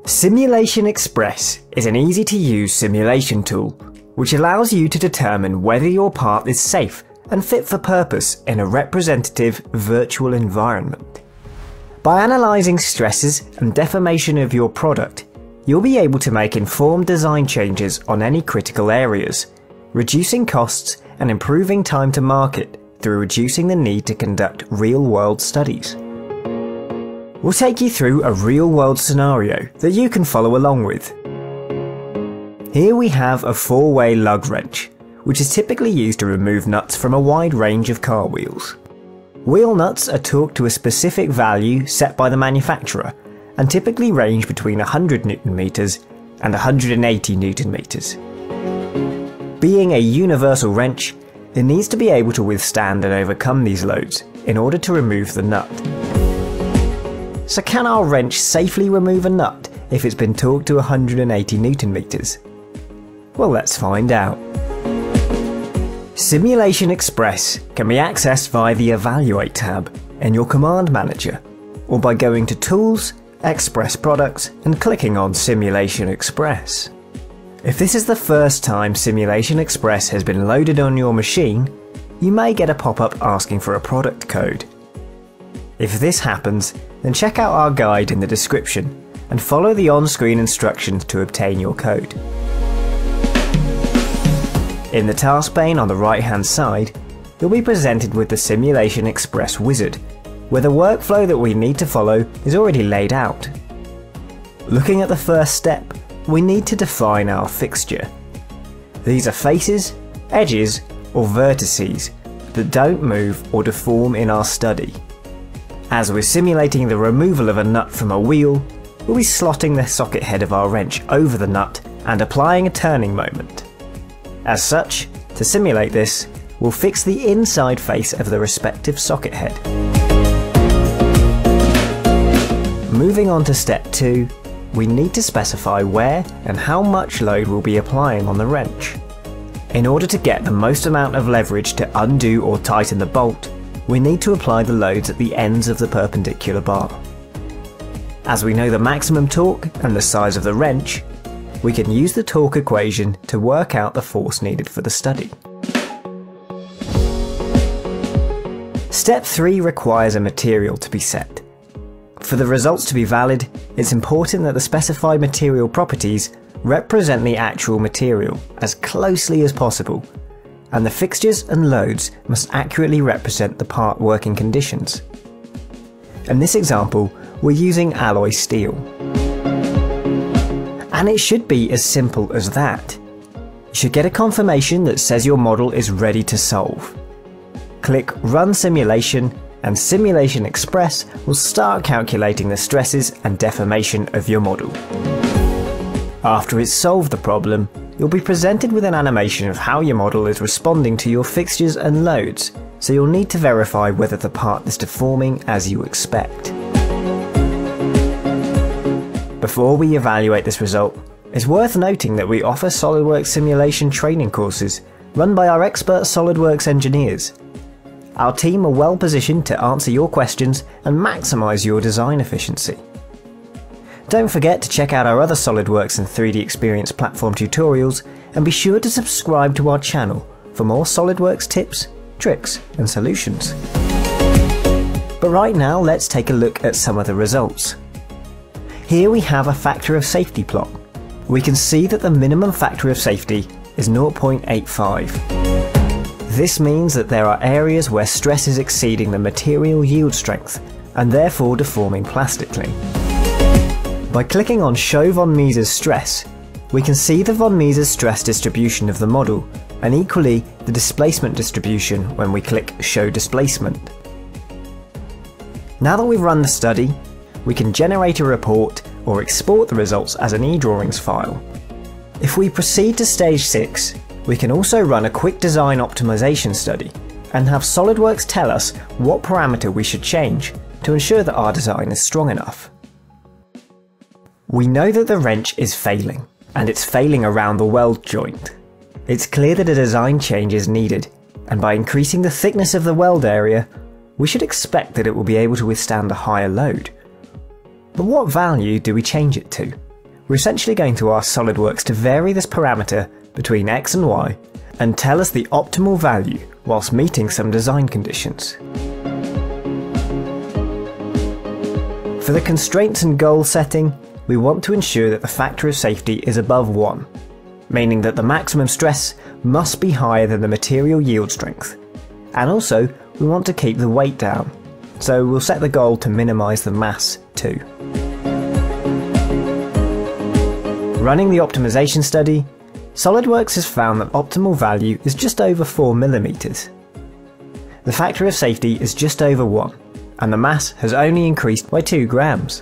Simulation Xpress is an easy-to-use simulation tool which allows you to determine whether your part is safe and fit for purpose in a representative virtual environment. By analysing stresses and deformation of your product, you'll be able to make informed design changes on any critical areas, reducing costs and improving time to market through reducing the need to conduct real-world studies. We'll take you through a real-world scenario that you can follow along with. Here we have a 4-way lug wrench, which is typically used to remove nuts from a wide range of car wheels. Wheel nuts are torqued to a specific value set by the manufacturer and typically range between 100 Nm and 180 Nm. Being a universal wrench, it needs to be able to withstand and overcome these loads in order to remove the nut. So can our wrench safely remove a nut if it's been torqued to 180 Nm? Well, let's find out. Simulation Xpress can be accessed via the Evaluate tab in your Command Manager, or by going to Tools, Xpress Products and clicking on Simulation Xpress. If this is the first time Simulation Xpress has been loaded on your machine, you may get a pop-up asking for a product code. If this happens, then check out our guide in the description and follow the on-screen instructions to obtain your code. In the task pane on the right-hand side, you'll be presented with the Simulation Xpress wizard, where the workflow that we need to follow is already laid out. Looking at the first step, we need to define our fixture. These are faces, edges, or vertices that don't move or deform in our study. As we're simulating the removal of a nut from a wheel, we'll be slotting the socket head of our wrench over the nut and applying a turning moment. As such, to simulate this, we'll fix the inside face of the respective socket head. Moving on to step 2, we need to specify where and how much load we'll be applying on the wrench. In order to get the most amount of leverage to undo or tighten the bolt, we need to apply the loads at the ends of the perpendicular bar. As we know the maximum torque and the size of the wrench, we can use the torque equation to work out the force needed for the study. Step 3 requires a material to be set. For the results to be valid, it's important that the specified material properties represent the actual material as closely as possible, and the fixtures and loads must accurately represent the part working conditions. In this example, we're using alloy steel. And it should be as simple as that. You should get a confirmation that says your model is ready to solve. Click Run Simulation and Simulation Xpress will start calculating the stresses and deformation of your model. After it's solved the problem, you'll be presented with an animation of how your model is responding to your fixtures and loads, so you'll need to verify whether the part is deforming as you expect. Before we evaluate this result, it's worth noting that we offer SOLIDWORKS simulation training courses run by our expert SOLIDWORKS engineers. Our team are well positioned to answer your questions and maximise your design efficiency. Don't forget to check out our other SOLIDWORKS and 3D Experience platform tutorials, and be sure to subscribe to our channel for more SOLIDWORKS tips, tricks and solutions. But right now, let's take a look at some of the results. Here we have a factor of safety plot. We can see that the minimum factor of safety is 0.85. This means that there are areas where stress is exceeding the material yield strength and therefore deforming plastically. By clicking on Show von Mises stress, we can see the von Mises stress distribution of the model, and equally the displacement distribution when we click Show Displacement. Now that we've run the study, we can generate a report or export the results as an eDrawings file. If we proceed to stage 6, we can also run a quick design optimization study and have SOLIDWORKS tell us what parameter we should change to ensure that our design is strong enough. We know that the wrench is failing, and it's failing around the weld joint. It's clear that a design change is needed, and by increasing the thickness of the weld area, we should expect that it will be able to withstand a higher load. But what value do we change it to? we're essentially going to ask SOLIDWORKS to vary this parameter between x and y and tell us the optimal value whilst meeting some design conditions. For the constraints and goal setting, we want to ensure that the factor of safety is above 1, meaning that the maximum stress must be higher than the material yield strength. And also, we want to keep the weight down, so we'll set the goal to minimise the mass too. Running the optimisation study, SOLIDWORKS has found that optimal value is just over 4 mm. The factor of safety is just over 1, and the mass has only increased by 2 grams.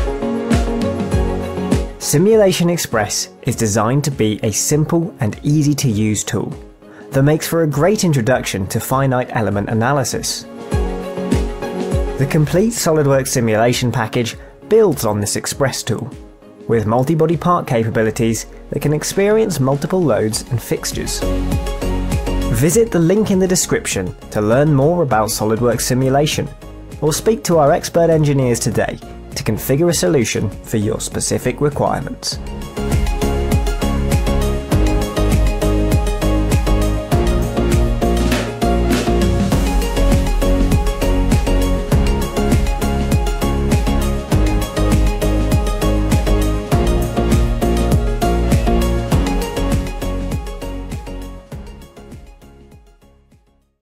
Simulation Xpress is designed to be a simple and easy to use tool that makes for a great introduction to finite element analysis. The complete SOLIDWORKS simulation package builds on this Xpress tool, with multi-body part capabilities that can experience multiple loads and fixtures. Visit the link in the description to learn more about SOLIDWORKS simulation, or speak to our expert engineers today to configure a solution for your specific requirements.